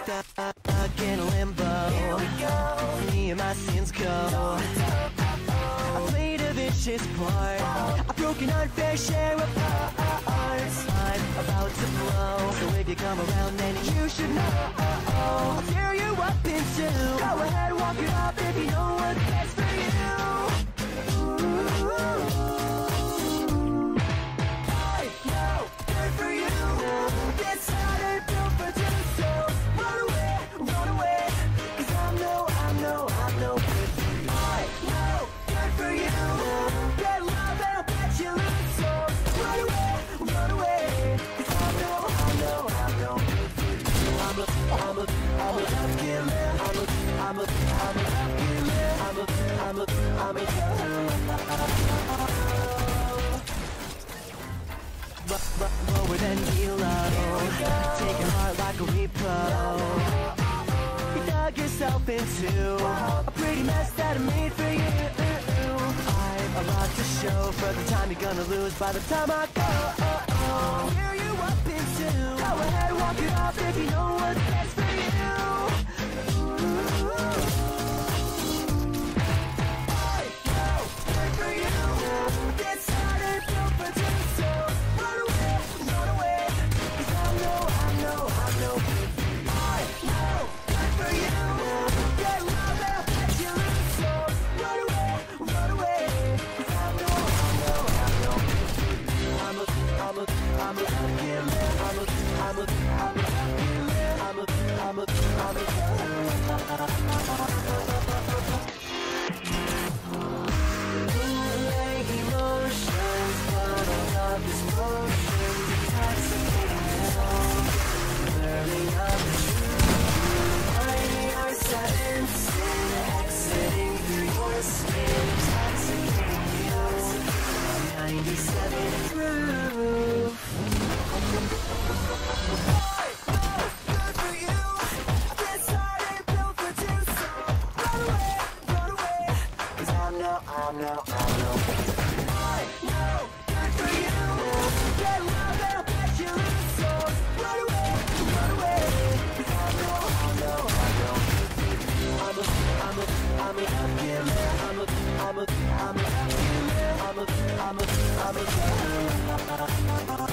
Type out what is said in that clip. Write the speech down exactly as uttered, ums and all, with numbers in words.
stuck in a limbo. Here we go. Me and my sins go. I played a vicious part. I've broken unfair share of parts. I'm about to blow, so if you come around, then you should know. I'll tear you up in two. Go ahead, walk it off if you know what's best for you. Ooh. I know good for you. This heart ain't built for two, so run away, run away. 'Cause I know, I know, I know good for you. I know good for you. Get love and I'll bet you lose, so run away, run away. 'Cause I know, I know, I know good for you. I'm a, I'm a, I'm a love killer. I'm a, I'm a, I'm a love killer. I'm a, I'm a, I'm a, but, but, lower than Hilo. Take your heart like a repo. You dug yourself into a pretty mess that I made for you. I've a lot to show for the time you're gonna lose by the time I go. Tear you up in two. Go ahead, walk it off if you know what's best for you. Ooh. I know good for you. This heart ain't built for two, so run away, run away. 'Cause I know, I know, I know good for you. I know good for you. Get love and I'll bet you lose, so run away, run away. 'Cause I know, I know, I know good for you. I'm a, I'm a, I'm a love killer. I'm a, I'm a, I'm a love killer. I'm a, I'm a, I'm a, bootleg emotions, but all of this motion intoxicating now. Learning of the truth, finding our silence and exiting through your skin, intoxicating you. ninety-seven proof. I know good for you. This heart ain't built for two, so run away, run away. 'Cause I know, I know, I know. I know good for you. Get love and I'll bet you lose, so run away, run away. 'Cause I know, I know, I know good for you. I'm a, I'm a, I'm a love killer. I'm a, I'm a, I'm a love killer. I'm a, I'm a, I'm a